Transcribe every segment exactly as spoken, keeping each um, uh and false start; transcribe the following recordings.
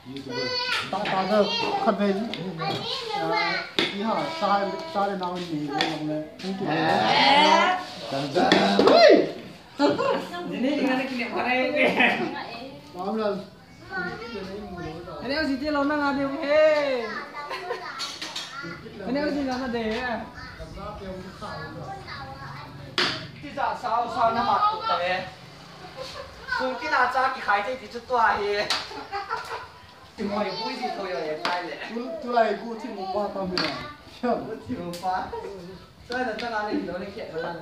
ta ta giờ khát về đi hả sai sai để nào mình về làm này không kịp Dần dần Ini dengan kini pakai ni. làm lần Ini aku sih lo nang ada he. Ini aku sih nang ada. Kita sao sao nak mat tu tapi. Kung kita cak khai jadi tu tua he. Cuma ibu sih tu yang khai le. tu tu lại gu thì một ba tao mình làm Cuma pa. Saya dah tak ada hidup ni kiat lah.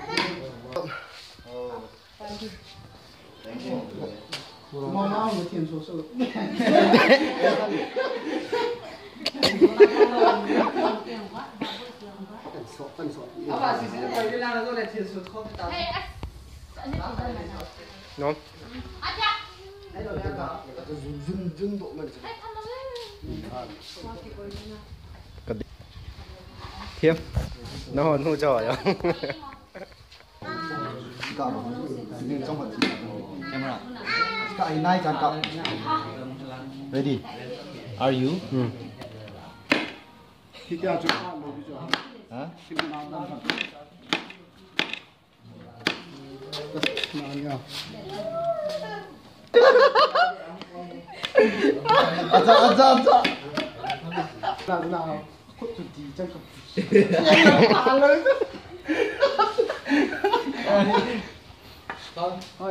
mà nào người tiền số số Apa sih sih kalau dia nak tu dia tiada suatu kau tak. Ngon. dừng dừng độ mình Thiêm. Nó hồn hô trò rồi. trong phần camera cái này chẳng cộng Ready? Are you? Ừ. khi theo chúng ta một cái Hả? khi mình làm làm nào nhau Aza aza aza. nào nào khuất tụt gì chân không thôi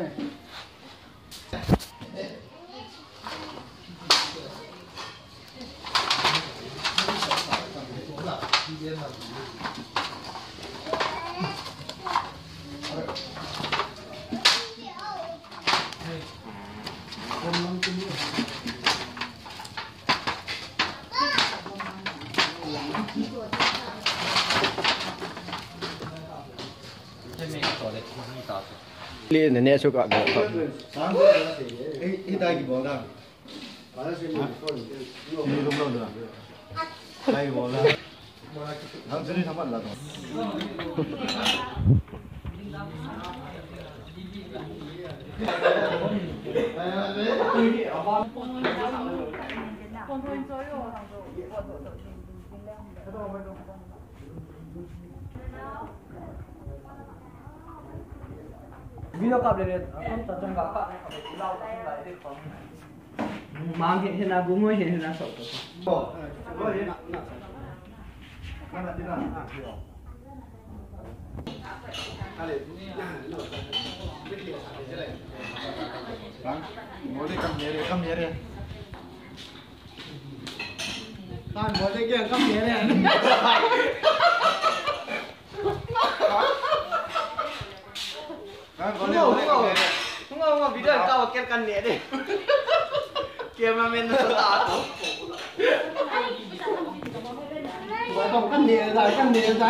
Liên này nè số gọi được. ít tay gì bỏ ra Đi không đâu được. Đây bỏ ra. Thằng dưới thằng bạn là Video call dia kan tatang kakak pulau tak lai dia pun. Mang hiện hiện là bố mới hiện là sổ. ngồi đây cầm nhẹ đi, cầm nhẹ đi. Con ngồi đây kia cầm nhẹ đi. Không không không không không video kau kira kan ni deh. Cameraman tu tak tahu. Vậy còn cầm nhẹ rồi, cầm nhẹ rồi.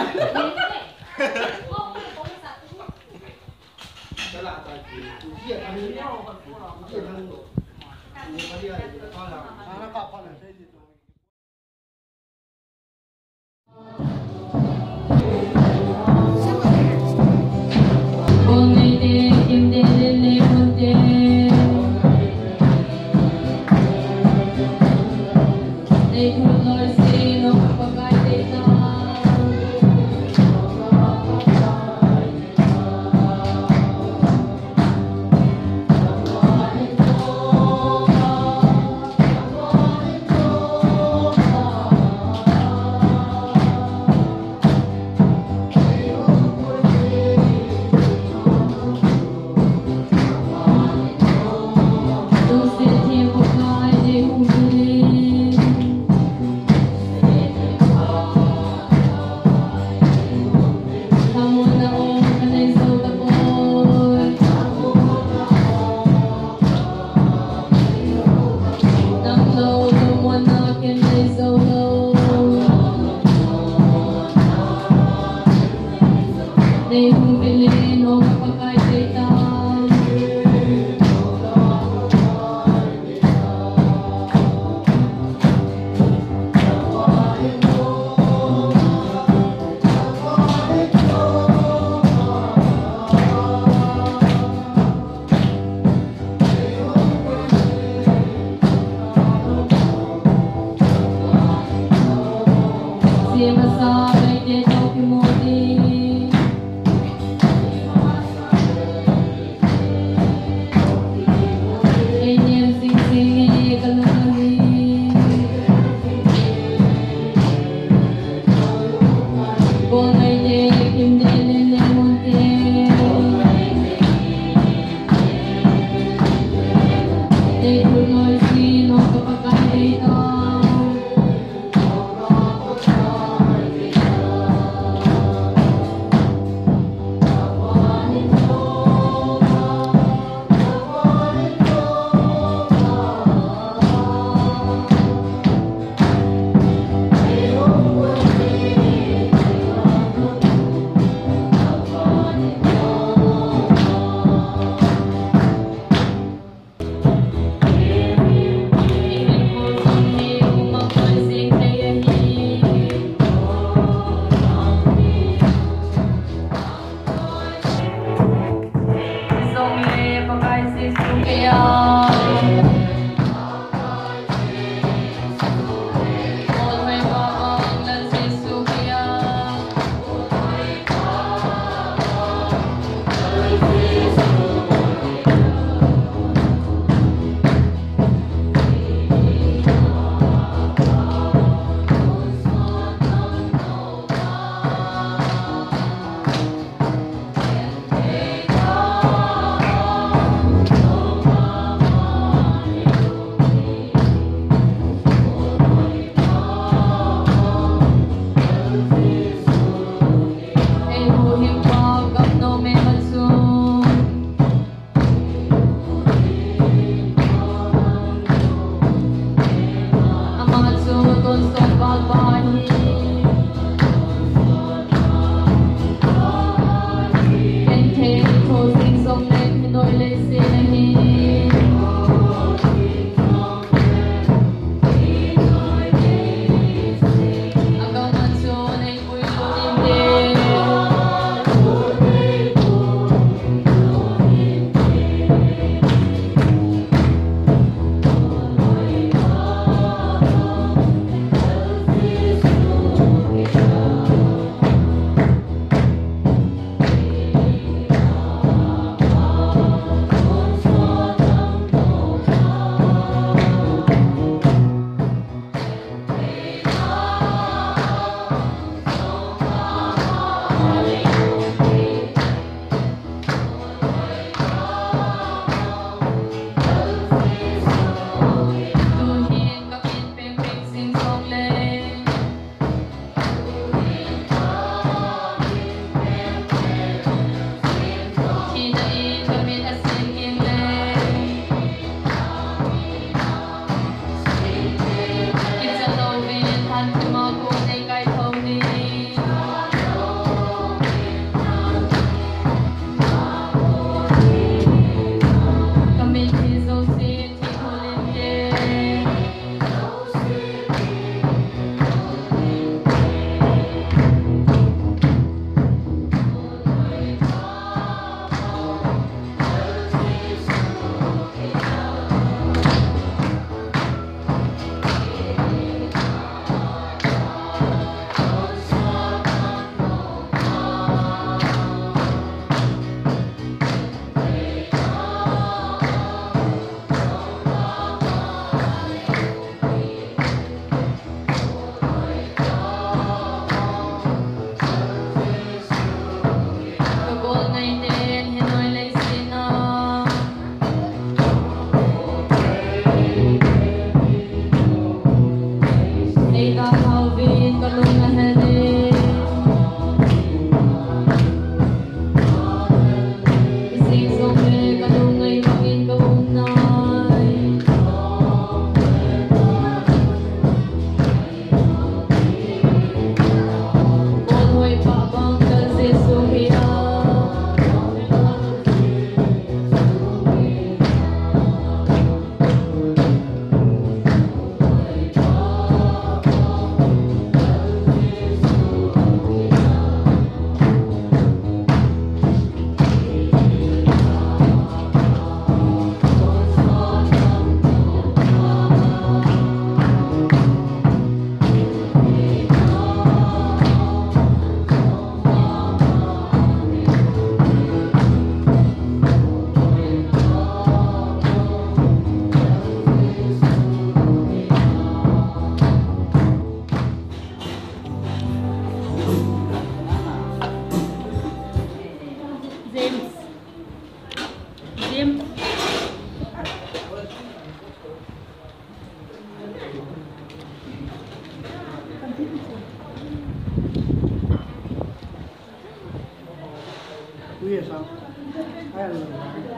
chú ý sao hay là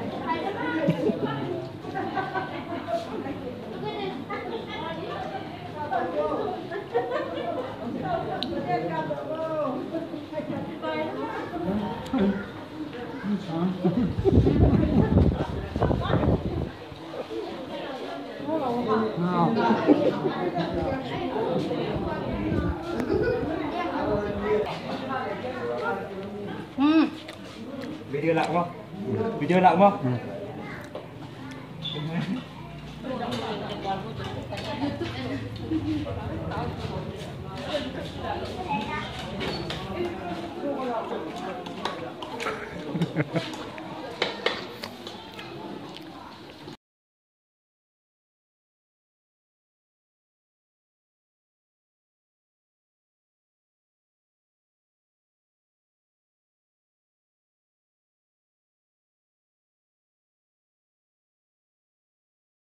Hmm. Video lại không? Video lại không? Ừ.